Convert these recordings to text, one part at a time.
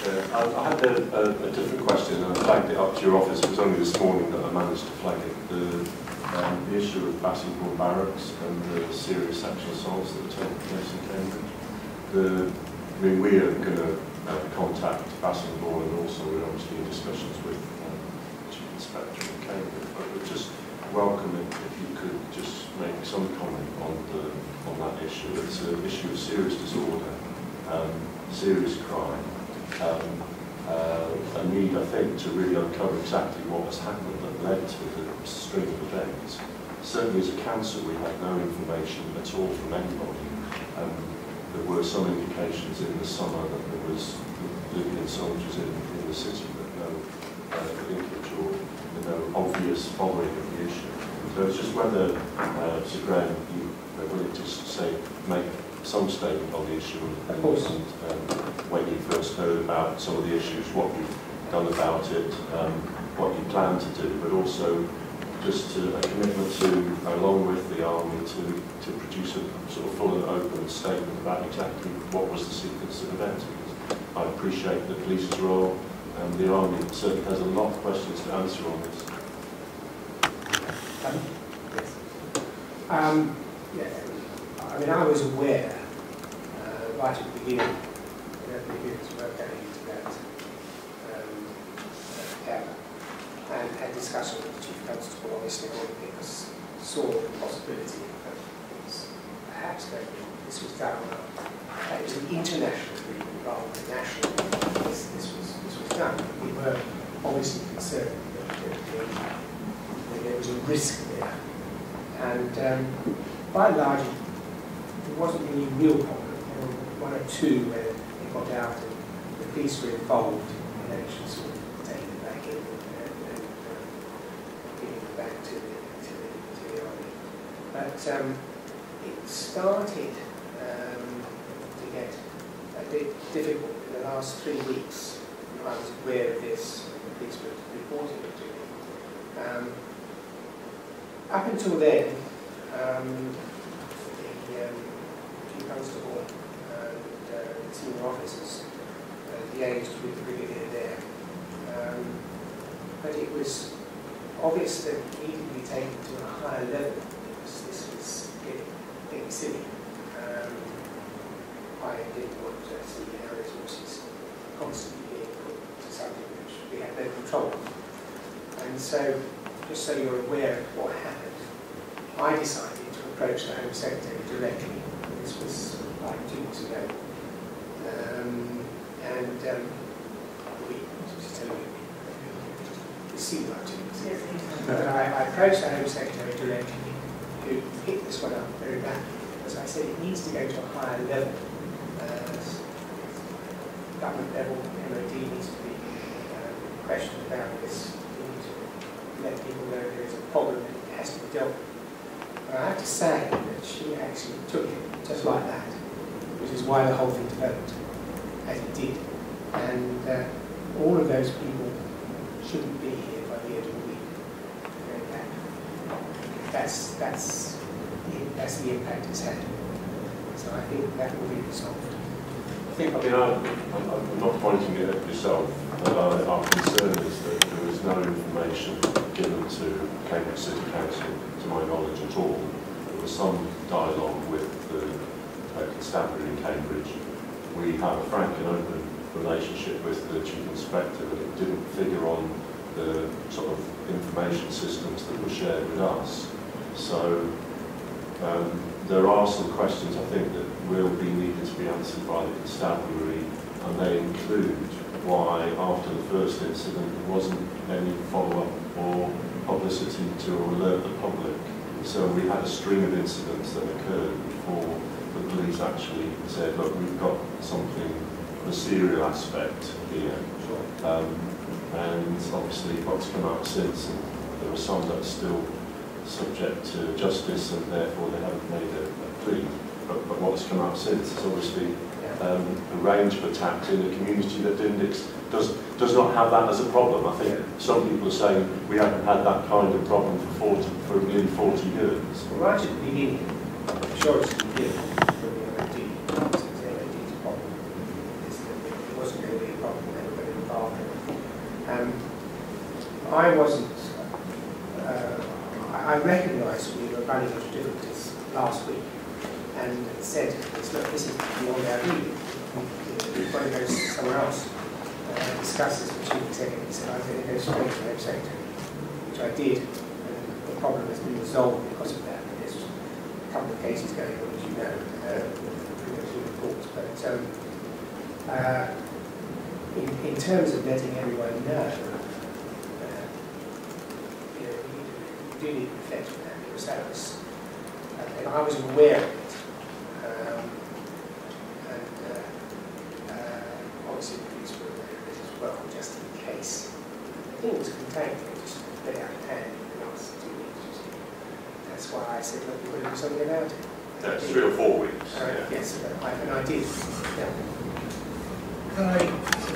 I had a different question, and I flagged it up to your office. It was only this morning that I managed to flag it. The issue of Bassingbourn barracks and the serious sexual assaults that are taking place in Cambridge. I mean, we are going to contact Bassingbourn, and also we're obviously in discussions with the Chief Inspector in Cambridge. But we'd just welcome it if you could just make some comment on that issue. It's an issue of serious disorder, serious crime. A need, I think, to really uncover exactly what has happened that led to the string of events. Certainly as a council we had no information at all from anybody. There were some indications in the summer that there was Libyan soldiers in the city, but no linkage or no obvious following of the issue. So it's just whether, Sir Graham, you are willing to say, make some statement on the issue, and when you first heard about some of the issues, what you've done about it, what you plan to do, but also just a commitment to, along with the Army, to produce a sort of full and open statement about exactly what was the sequence of events. Because I appreciate the police's role, and the Army certainly has a lot of questions to answer on this. Yes. I mean, I was aware right at the beginning that the units were going into that area, and had discussion with the Chief Constable, obviously, because saw the possibility of things perhaps going on. This was done on it was an international agreement rather than national. This was done. We were obviously concerned that there was a risk there, and by and large, there wasn't any real problem. There were one or two where they got out and the police were involved in actually sort of taking it back in and giving it back to the army. But it started to get a bit difficult in the last 3 weeks. I was aware of this, and the police were reporting it to me. Up until then, the Chief Constable and senior officers liaised with the brigadier there. But it was obvious that it needed to be taken to a higher level because this was getting silly. I didn't want to see our resources constantly being put to something which we had no control of. And so, just so you're aware of what happened, I decided to approach the Home Secretary directly. This was like 2 weeks ago. We just tell you, it seemed like 2 weeks ago. But I approached the Home Secretary directly, who picked this one up very badly, because I said it needs to go to a higher level. Government level, MOD needs to be questioned about this. We need to let people know there is a problem and it has to be dealt with. But I have to say that she actually took it just like that, which is why the whole thing developed as it did. And all of those people shouldn't be here by the end of the week. That's the impact it's had. So I think that will be resolved. I think, I'm not pointing it at yourself, but our concern is that there was no information given to Cambridge City Council, to my knowledge at all. There was some dialogue with the constabulary in Cambridge. We have a frank and open relationship with the Chief Inspector, but it didn't figure on the sort of information systems that were shared with us. So there are some questions, I think, that will be needed to be answered by the constabulary, and they include why, after the first incident, there wasn't any follow-up or publicity to alert the public. So we had a string of incidents that occurred before the police actually said, look, we've got something of a serial aspect here. And obviously what's come out since, and there are some that are still subject to justice and therefore they haven't made a plea. But what's come out since is obviously a range of attacks in a community that does not have that as a problem. I think some people are saying we haven't had that kind of problem for nearly 40 years. Well, right at the beginning, I'm sure it's the beginning, from the MOD, it was the MOD's problem. It wasn't going to be problem and everybody involved in it. I wasn't, I recognised we were running into difficulties last week and said, look, this is beyond our view. We've got to go somewhere else. Discuss this with Chief Executive. He said, I'm going to go straight to the Home Secretary, which I did. And the problem has been resolved because of that. There's a couple of cases going on, as you know, with reports. But in terms of letting everyone know, you do need to reflect on that, because that was, and I was aware of it. Obviously the police were aware of it as well, just in case. I think it was contained, they just let out of hand in the last 2 weeks. That's why I said, look, we've got to do something about it. That's 3 or 4 weeks. Yeah. Yes, and I did. Yeah. Can I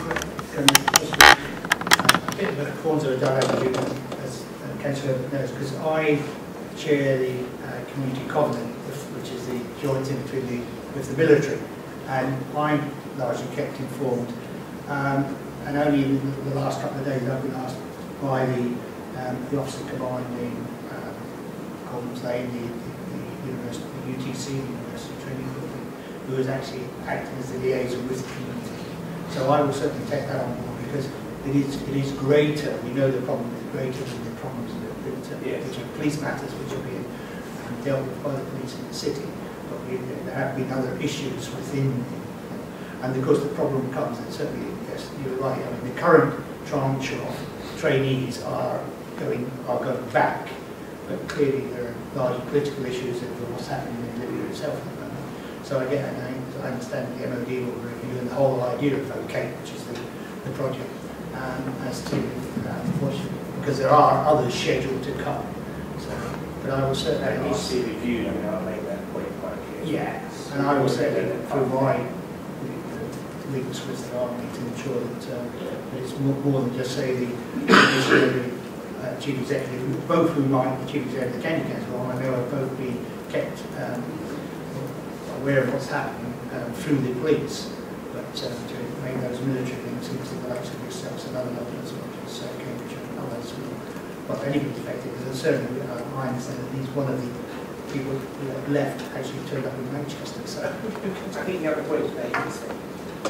a bit of a quantum dilemma, as Councillor knows, because I chair the Community Covenant, which is the joint thing between with the military, and I'm largely kept informed. And only in the last couple of days I've been asked by the officer commanding Cambs, the university, the UTC, the University Training Building, who is actually acting as the liaison with the community. So I will certainly take that on board, because it is greater. We know the problem is greater than the problems which are police matters, which are being dealt with by the police in the city. But there have been other issues within. And of course the problem comes, and certainly, yes, you're right, I mean the current tranche of trainees are going back, but clearly there are large political issues over what's happening in Libya itself at the moment. So again, I understand the MOD will review the whole idea of OK, which is the project, as to, because there are others scheduled to come. So, but I will certainly that needs to be reviewed. I mean, I'll make that point quite clear. Yeah, and I will certainly, through my links with the army, to ensure that it's more than just say the chief executive, both who might the chief executive of the county council, I know have both been kept aware of what's happening through the police, but to make those military links into the likes of yourselves and other levels, such as Cambridge and others, well, anybody's affected, because certainly I understand that he's one of the people who have left actually turned up in Manchester. So I think the other point to make is that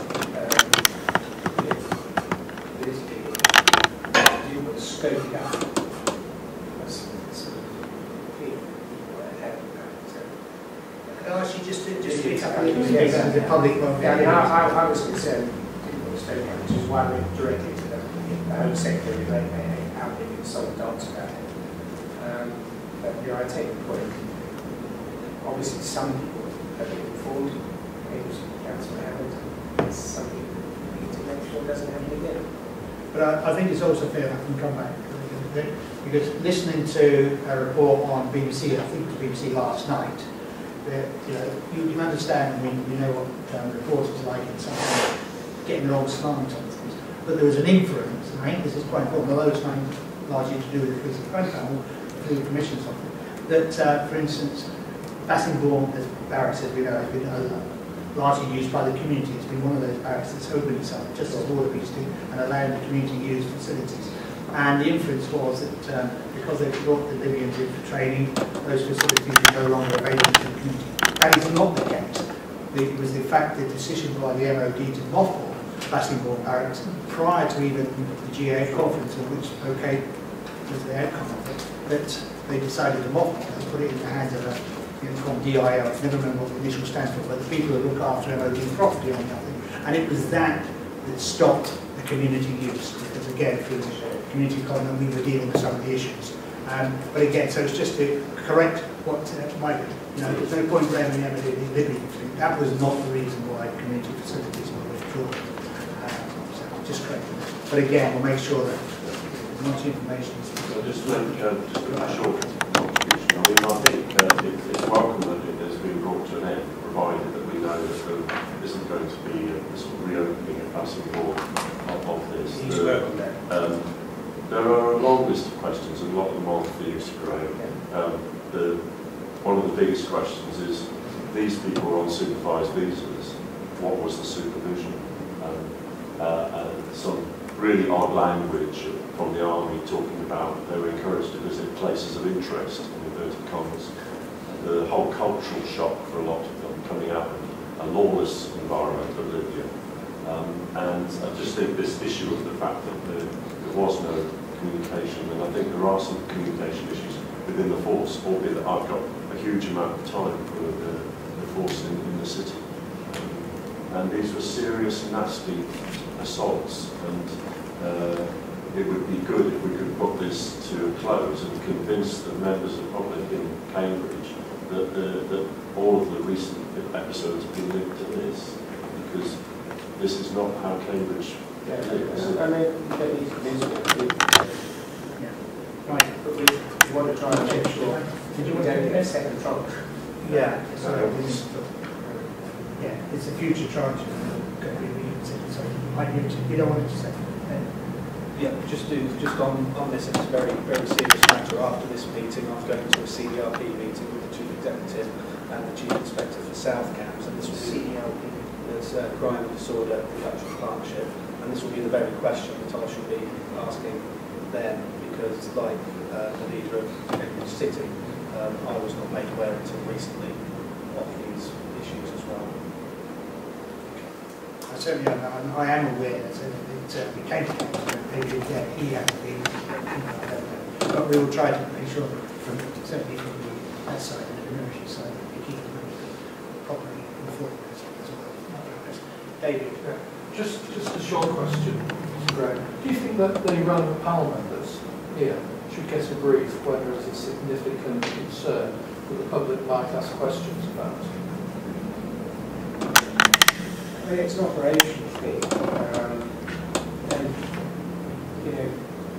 you want to scope it up. Can I actually just pick up the public one? I was concerned, didn't want to scope it up, which is why we directed to the Home Secretary to make out they could solve dots about it. But I take the point. Obviously, some people have been informed, maybe Councillor Hammond, it's something we need to make sure doesn't happen again. But I think it's also fair, I can come back, because listening to a report on BBC, I think it was BBC last night, you can understand, we know what reporters like in something, getting the wrong slant on things. But there was an inference, and I think this is quite important, although it's not largely to do with the police and crime panel, through the commission's office, that, for instance, Bassingbourn as barracks, as we know, has been largely used by the community. It's been one of those barracks that's open itself, just as border police do, and allowing the community to use facilities. And the inference was that because they brought the Libyans in for training, those facilities were no longer available to the community. That is not the case. It was the fact, the decision by the MOD to mothball Bassingbourn barracks prior to even the GA conference, in which OK was the outcome of it, that they decided to mothball and put it in the hands of a from DIO, I never remember what the initial stands for, but the people who look after MOD property on nothing. And it was that stopped the community use, because again, through the community covenant, we were dealing with some of the issues. But again, so it's just to correct what might be. There's no point blaming the Libyan thing. That was not the reason why community facilities were withdrawn. So just correct that. But again, we'll make sure that as much information is. I'll just make a short contribution. I think it's welcome that it has been brought to an end, provided that we know that there isn't going to be a sort of reopening of Bassingbourn of this. He's welcome that. There are a long list of questions, and a lot of them aren't for you, Graham. One of the biggest questions is, these people are on supervised visas, what was the supervision? really odd language from the army talking about they were encouraged to visit places of interest, in inverted commas. The whole cultural shock for a lot of them coming out of a lawless environment of Libya. And I just think this issue of the fact that there was no communication, and I think there are some communication issues within the force, albeit that I've got a huge amount of time for the force in the city. And these were serious, nasty assaults, and it would be good if we could put this to a close and convince the members of the public in Cambridge that all of the recent episodes have been linked to this, because this is not how Cambridge lives. I mean, you don't need to convince me. Right. But we want to try and make sure we don't get a second tranche. Yeah, sorry. Yeah, it's a future charge. Going to be reconsidered, so you don't want it to say. Yeah, just on this, it's a very, very serious matter. After this meeting, I'm going to a CDRP meeting with the Chief Executive and the Chief Inspector for South Cambs, and this will be CDRP, there's Crime and Disorder Reduction Partnership, and this will be the very question that I should be asking them, because like the leader of Cambridge City, I was not made aware until recently of these issues as well. Certainly, I am aware that it came to Cambridge, he had to be, but we will try to make sure, certainly from that side and the military side, that we keep them properly informed as well. David? Just a short question, Mr. Gray. Do you think that the relevant panel members here should get a brief when there is a significant concern that the public might ask questions about? I mean, it's an operational thing, and you know,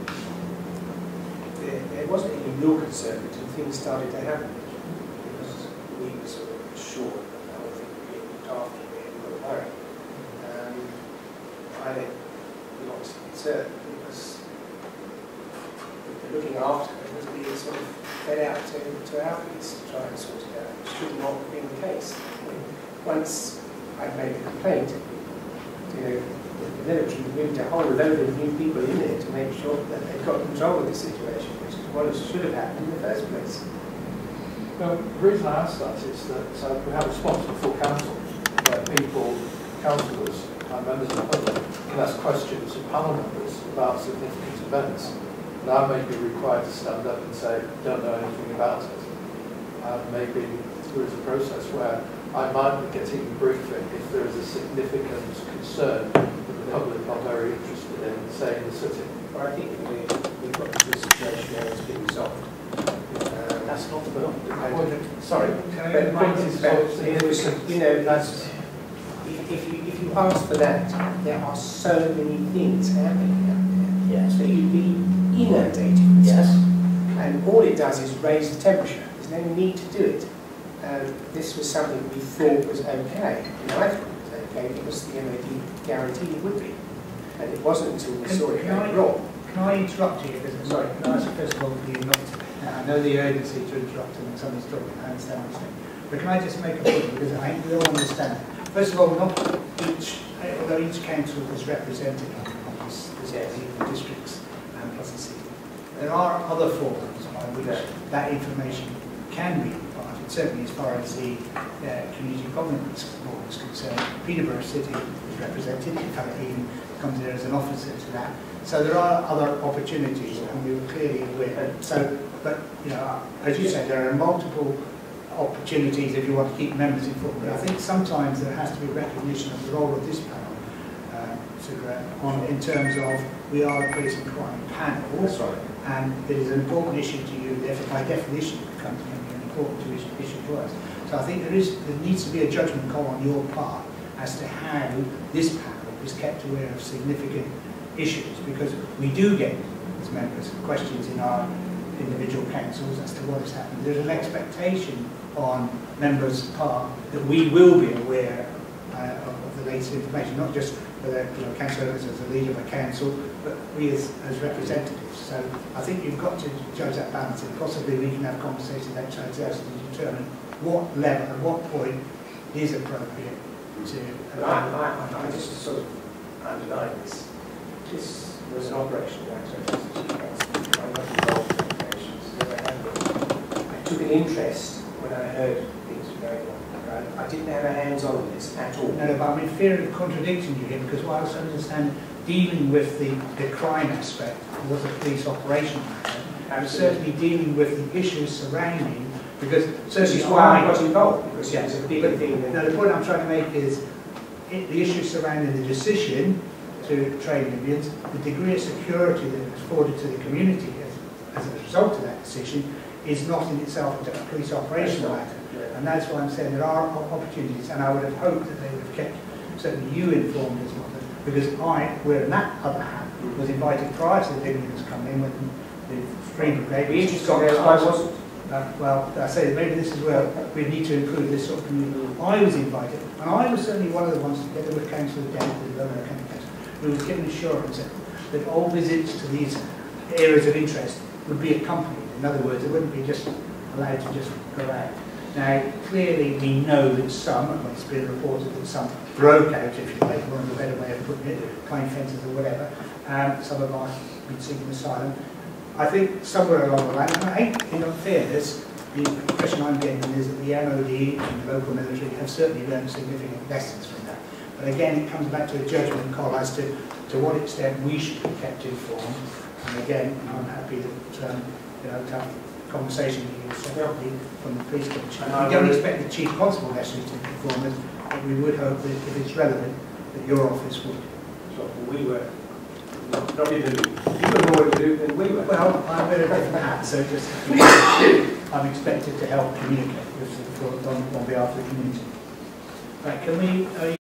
there wasn't any real concern until things started to happen, because we were sort of sure that the whole thing would be looked after, we were worried. I think we obviously concerned because looking after it was being sort of fed out to our police to try and sort it out, which should not have been the case. I mean, once I made a complaint, you know, the military moved a whole load of new people in there to make sure that they got control of the situation, which is what should have happened in the first place. Well, the reason I ask that is that we have a responsible full council where people, councillors and members of the public can ask questions of panel members about significant events. And I may be required to stand up and say, don't know anything about it. And maybe there is a process where I might be getting a briefing if there is a significant concern that the public are very interested in, say, in the city. Well, I think we've got to a situation where it's been resolved. That's not the point. Sorry. But the point is about, you know, that's, if you ask for that, there are so many things happening out there. Yes. So you'd be inundated with stuff. And all it does is raise the temperature. There's no need to do it. This was something we thought was okay. And I thought it was okay because the MOD guaranteed it would be. And it wasn't until we saw it go wrong. Can I interrupt you? Sorry, can I ask first of all for you not to? I know the urgency to interrupt and when someone's talking, I understand what you're saying. But can I just make a point, because I think we all understand. First of all, although each council is represented on this the districts and plus the city, there are other forums by which that information can be imparted, certainly as far as the community governance board is concerned. Peterborough City is represented, in fact he even comes there as an officer to that. So there are other opportunities, and we were clearly aware. So, but you know, as you said, there are multiple opportunities if you want to keep members informed. But I think sometimes there has to be recognition of the role of this panel, in terms of we are a police and crime panel. That's right. And it is an important issue to you, therefore by definition it becomes an important issue to us. So I think there needs to be a judgment call on your part as to how this panel is kept aware of significant issues, because we do get, as members, questions in our individual councils as to what has happened. There's an expectation on members' part that we will be aware of the latest information, not just whether councillors as a leader of a council, but we as representatives. So I think you've got to judge that balance, and possibly we can have conversations outside to determine what level, at what point is appropriate to. I just sort of underline this. This was an operational matter. I'm not involved in operations. I took an interest when I heard things were going on. I didn't have a hands-on on this at all. No, but I'm in fear of contradicting you here, because whilst I understand dealing with the crime aspect was a police operation matter, and certainly dealing with the issues surrounding, because This is why I got involved, because it was a big thing. No, the point I'm trying to make is the issues surrounding the decision to train Libyans, the degree of security that was afforded to the community as a result of that decision is not in itself a police operational matter. And that's why I'm saying there are opportunities, and I would have hoped that they would have kept certainly you informed as well, because wearing that other hat, was invited prior to the Libyans coming in when the Free Brigade. Be interested as I wasn't. Well, I say that maybe this is where we need to improve this sort of community. I was invited, and I was certainly one of the ones, together with Councillor Dent, the Lower County Council, who was given assurance that all visits to these areas of interest would be accompanied. In other words, it wouldn't be just allowed to just go out. Now, clearly we know that some, and it's been reported that some broke out, if you like, one of the better way of putting it, climb fences or whatever. Some of us have been seeking asylum. I think somewhere along the line, and I think in fairness, the impression I'm getting is that the MOD and the local military have certainly learned significant lessons from that. But again, it comes back to a judgment call as to what extent we should be kept informed. And again, I'm happy that to have a conversation with you separately from the police commission. We don't expect the Chief Constable necessarily to inform us, but we would hope that if it's relevant, that your office would. So we were not even you were more to do than we were. Well, I'm wearing a different hat, so just I'm expected to help communicate with on behalf of the community. Right, can we?